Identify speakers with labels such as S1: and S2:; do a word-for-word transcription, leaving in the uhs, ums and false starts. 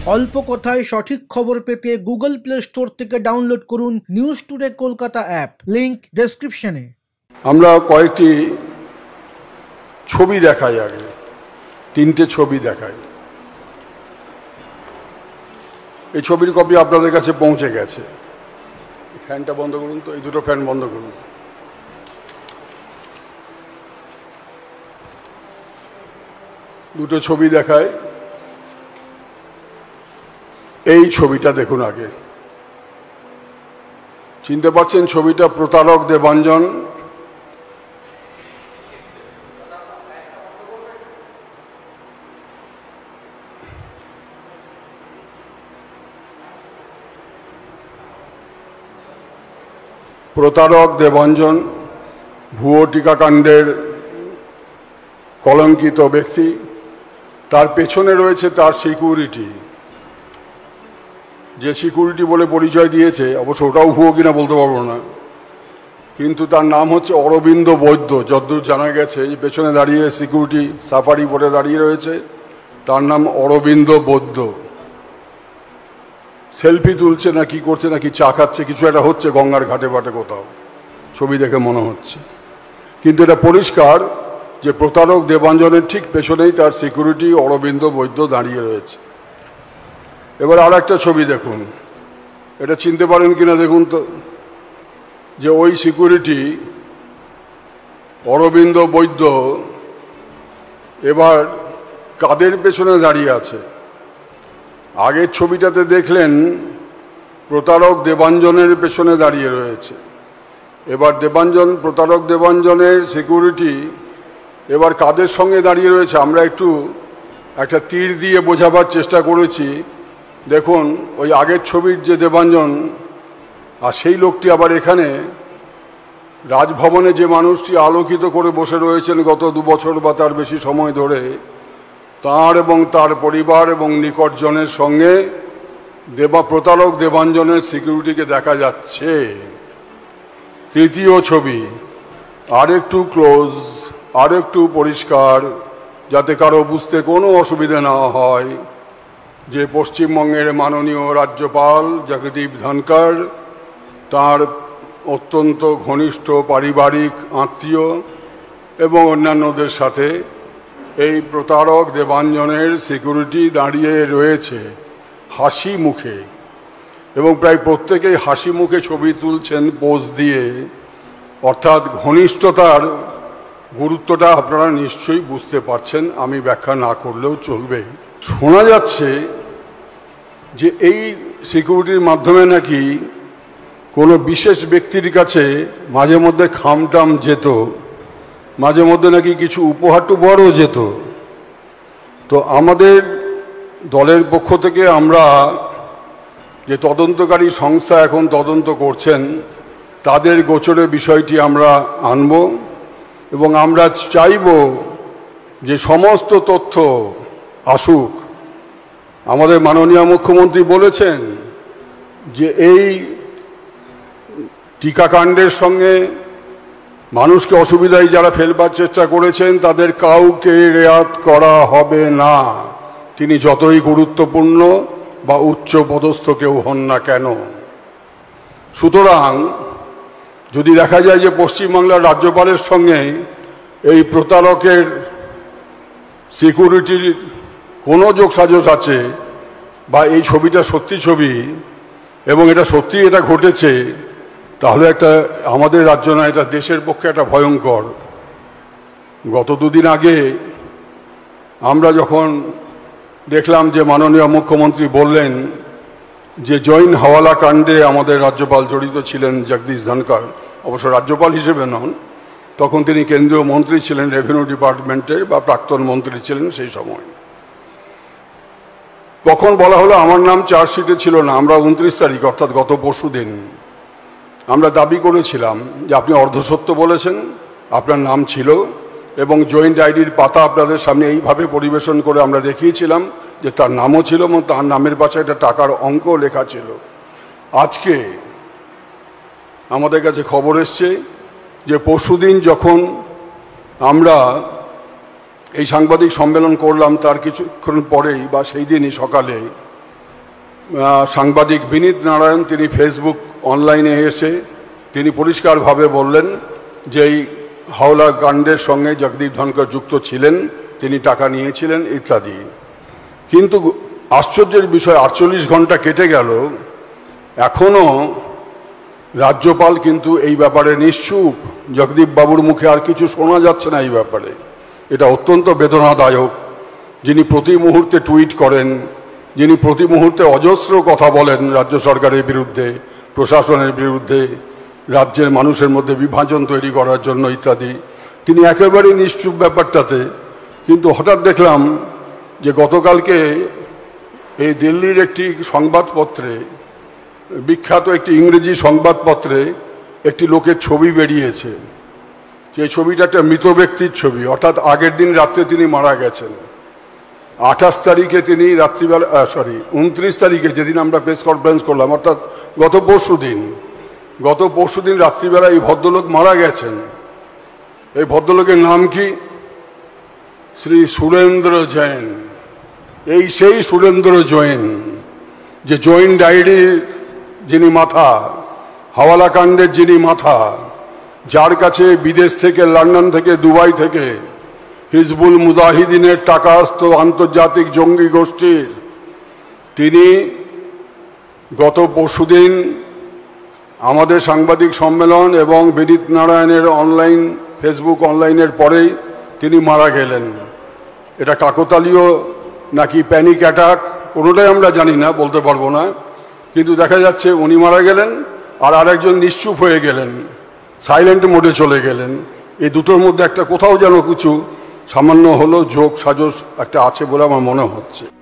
S1: অল্প কথায় সঠিক খবর পেতে গুগল প্লে স্টোর থেকে ডাউনলোড করুন News Today Kolkata app, link ডেসক্রিপশনে।
S2: আমরা কয়েকটি ছবি দেখাই, আগে তিনটে ছবি দেখাই। এই ছবির কপি আপনাদের কাছে পৌঁছে গেছে। ফ্যানটা বন্ধ করুন তো, এই দুটো ফ্যান বন্ধ করুন। দুটো ছবি দেখায়। এই ছবিটা দেখুন আগে, চিনতে পারছেন ছবিটা? প্রতারক দেবাঞ্জন। প্রতারক দেবাঞ্জন ভুয়ো টিকাকাণ্ডের কলঙ্কিত ব্যক্তি। তার পেছনে রয়েছে তার সিকিউরিটি, যে সিকিউরিটি বলে পরিচয় দিয়েছে, অবশ্য ওটাও ভুয়ো কিনা বলতে পারবো না, কিন্তু তার নাম হচ্ছে অরবিন্দ বৈদ্য। যতদূর জানা গেছে যে পেছনে দাঁড়িয়ে সিকিউরিটি সাফারি পরে দাঁড়িয়ে রয়েছে, তার নাম অরবিন্দ বৈদ্য। সেলফি তুলছে না কি করছে না কি চা খাচ্ছে, কিছু একটা হচ্ছে গঙ্গার ঘাটে বাটে কোথাও, ছবি দেখে মনে হচ্ছে। কিন্তু এটা পরিষ্কার যে প্রতারক দেবাঞ্জনের ঠিক পেছনেই তার সিকিউরিটি অরবিন্দ বৈদ্য দাঁড়িয়ে রয়েছে। এবার আর একটা ছবি দেখুন, এটা চিনতে পারেন কিনা দেখুন তো, যে ওই সিকিউরিটি অরবিন্দ বৈদ্য এবার কাদের পেছনে দাঁড়িয়ে আছে। আগের ছবিটাতে দেখলেন প্রতারক দেবাঞ্জনের পেছনে দাঁড়িয়ে রয়েছে, এবার দেবাঞ্জন প্রতারক দেবাঞ্জনের সিকিউরিটি এবার কাদের সঙ্গে দাঁড়িয়ে রয়েছে আমরা একটু একটা তীর দিয়ে বোঝাবার চেষ্টা করেছি। দেখুন ওই আগের ছবির যে দেবাঞ্জন, আর সেই লোকটি আবার এখানে রাজভবনে যে মানুষটি আলোকিত করে বসে রয়েছেন গত দু বছর বা তার বেশি সময় ধরে, তার এবং তার পরিবার এবং নিকটজনের সঙ্গে দেবা প্রতারক দেবাঞ্জনের সিকিউরিটিকে দেখা যাচ্ছে। তৃতীয় ছবি আর একটু ক্লোজ, আর একটু পরিষ্কার, যাতে কারো বুঝতে কোনো অসুবিধা না হয়, যে পশ্চিমবঙ্গের মাননীয় রাজ্যপাল জগদীপ ধনখড় তার অত্যন্ত ঘনিষ্ঠ পারিবারিক আত্মীয় এবং অন্যান্যদের সাথে এই প্রতারক দেবাঞ্জনের সিকিউরিটি দাঁড়িয়ে রয়েছে হাসি মুখে, এবং প্রায় প্রত্যেকেই হাসি মুখে ছবি তুলছেন পোজ দিয়ে। অর্থাৎ ঘনিষ্ঠতার গুরুত্বটা আপনারা নিশ্চয়ই বুঝতে পারছেন, আমি ব্যাখ্যা না করলেও চলবে। শোনা যাচ্ছে যে এই সিকিউরিটির মাধ্যমে নাকি কোনো বিশেষ ব্যক্তির কাছে মাঝে মধ্যে খামটাম যেত, মাঝে মধ্যে নাকি কিছু উপহার টুপহারও যেত। তো আমাদের দলের পক্ষ থেকে আমরা যে তদন্তকারী সংস্থা এখন তদন্ত করছেন, তাদের গোচরে বিষয়টি আমরা আনব এবং আমরা চাইব যে সমস্ত তথ্য আসুক। আমাদের মাননীয় মুখ্যমন্ত্রী বলেছেন যে এই টিকাকাণ্ডের সঙ্গে মানুষকে অসুবিধায় যারা ফেলবার চেষ্টা করেছেন তাদের কাউকে রেয়াত করা হবে না, তিনি যতই গুরুত্বপূর্ণ বা উচ্চ পদস্থ কেউ হন না কেন। সুতরাং যদি দেখা যায় যে পশ্চিমবাংলার রাজ্যপালের সঙ্গে এই প্রতারকের সিকিউরিটির কোনো যোগসাজশ আছে, বা এই ছবিটা সত্যি ছবি এবং এটা সত্যি এটা ঘটেছে, তাহলে একটা আমাদের রাজ্য না, এটা দেশের পক্ষে একটা ভয়ঙ্কর। গত দুদিন আগে আমরা যখন দেখলাম যে মাননীয় মুখ্যমন্ত্রী বললেন যে জৈন হাওয়ালা কাণ্ডে আমাদের রাজ্যপাল জড়িত ছিলেন জগদীশ ধনখড়, অবশ্য রাজ্যপাল হিসেবে নন, তখন তিনি কেন্দ্রীয় মন্ত্রী ছিলেন রেভিনিউ ডিপার্টমেন্টের, বা প্রাক্তন মন্ত্রী ছিলেন সেই সময়। তখন বলা হলো আমার নাম চার্জশিটে ছিল না। আমরা উনত্রিশ তারিখ অর্থাৎ গত পরশু দিন আমরা দাবি করেছিলাম যে আপনি অর্ধসত্য বলেছেন, আপনার নাম ছিল, এবং জয়েন্ট আইডির পাতা আপনাদের সামনে এইভাবে পরিবেশন করে আমরা দেখিয়েছিলাম যে তার নামও ছিল এবং তার নামের পাশে একটা টাকার অঙ্ক লেখা ছিল। আজকে আমাদের কাছে খবর এসছে যে পরশুদিন যখন আমরা এই সাংবাদিক সম্মেলন করলাম তার কিছুক্ষণ পরেই বা সেই দিনই সকালে সাংবাদিক বিনীত নারায়ণ তিনি ফেসবুক অনলাইনে এসে তিনি পরিষ্কারভাবে বললেন যে এই হাওলা কাণ্ডের সঙ্গে জগদীপ ধনকর যুক্ত ছিলেন, তিনি টাকা নিয়েছিলেন ইত্যাদি। কিন্তু আশ্চর্যের বিষয়, আটচল্লিশ ঘন্টা কেটে গেল, এখনো রাজ্যপাল কিন্তু এই ব্যাপারে নিশ্চুপ। জগদীপ বাবুর মুখে আর কিছু শোনা যাচ্ছে না এই ব্যাপারে। এটা অত্যন্ত বেদনাদায়ক। যিনি প্রতি মুহূর্তে টুইট করেন, যিনি প্রতি মুহূর্তে অজস্র কথা বলেন রাজ্য সরকারের বিরুদ্ধে, প্রশাসনের বিরুদ্ধে, রাজ্যের মানুষের মধ্যে বিভাজন তৈরি করার জন্য ইত্যাদি, তিনি একেবারেই নিশ্চুপ ব্যাপারটাতে। কিন্তু হঠাৎ দেখলাম যে গতকালকে এই দিল্লির একটি সংবাদপত্রে, বিখ্যাত একটি ইংরেজি সংবাদপত্রে একটি লোকের ছবি বেরিয়েছে। সেই ছবিটা একটা মৃত ব্যক্তির ছবি, অর্থাৎ আগের দিন রাত্রে তিনি মারা গেছেন। আঠাশ তারিখে তিনি রাত্রিবেলা, সরি উনত্রিশ তারিখে যেদিন আমরা প্রেস কনফারেন্স করলাম, অর্থাৎ গত পরশু দিন গত পরশু দিন রাত্রিবেলা এই ভদ্রলোক মারা গেছেন। এই ভদ্রলোকের নাম কি? শ্রী সুরেন্দ্র জৈন। এই সেই সুরেন্দ্র জৈন যে জৈন ডায়েরির যিনি মাথা, হাওয়ালা কাণ্ডের যিনি মাথা, যার কাছে বিদেশ থেকে, লন্ডন থেকে, দুবাই থেকে হিজবুল মুজাহিদিনের টাকা আসতো আন্তর্জাতিক জঙ্গি গোষ্ঠীর, তিনি গত পরশুদিন আমাদের সাংবাদিক সম্মেলন এবং বিনীত নারায়ণের অনলাইন ফেসবুক অনলাইনের পরেই তিনি মারা গেলেন। এটা কাকতালীয় নাকি প্যানিক অ্যাটাক কোনোটাই আমরা জানি না, বলতে পারবো না। কিন্তু দেখা যাচ্ছে উনি মারা গেলেন আর আরেকজন নিশ্চুপ হয়ে গেলেন, সাইলেন্ট মোডে চলে গেলেন। এই দুটোর মধ্যে একটা কোথাও যেন কিছু সামান্য হলো যোগ সাজস একটা আছে বলে আমার মনে হচ্ছে।